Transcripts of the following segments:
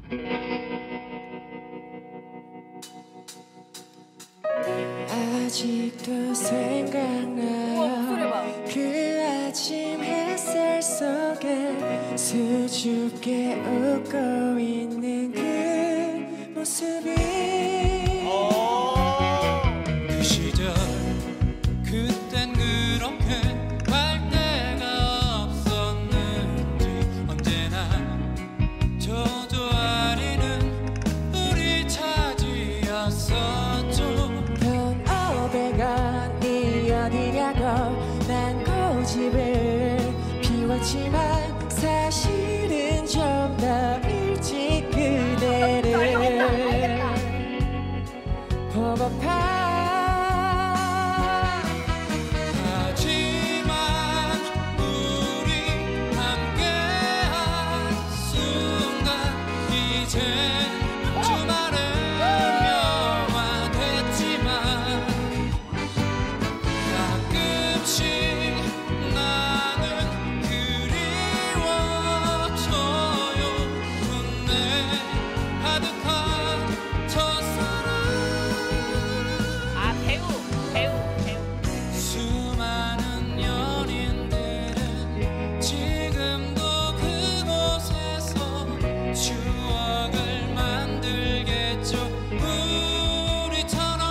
아직도 생각나요. 그 아침 햇살 속에 수줍게 웃고 있는 그 모습이 그 시절 그땐 그렇게 갈 데가 없었는지 언제나 저도 아리는 우리 차지였었죠. 돈 500원이 어디냐고 난 고집을 피웠지만 사실은 좀 더 일찍 그대를 보고파. 하지만 우리 함께한 순간 이젠 주말은 영화됐지만 가끔씩 나는 그리워져요. 분내 아득한 첫사랑. 아, 배우. 수많은 연인들은 지금도 그곳에서 추억을 만들겠죠. 우리처럼.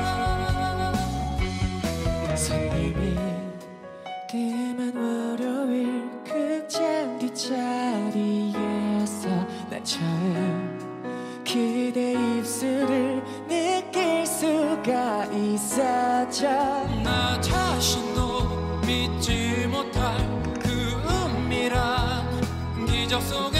손님이 뜸한 월요일 극장 뒷자리에서 난 처음 그대 입술을 느낄 수가 있었죠. 나 자신도 믿지 못할 그 은밀한 기적 속에